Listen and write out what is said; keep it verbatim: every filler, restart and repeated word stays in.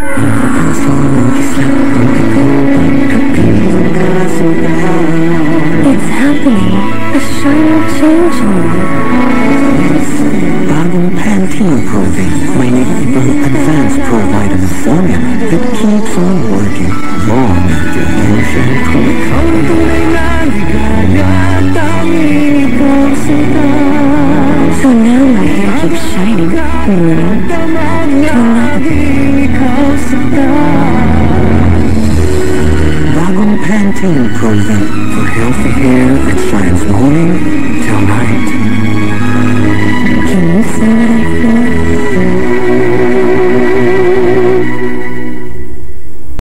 It's happening. A shining change in you. Bago Pantene Pro-V, may iba-ibang advanced pro-vitamin formula that keeps on working long after you shampoo. So now my hair keeps shining from one to another. Bagong Pantene Pro-V for healthy hair that shines morning till night.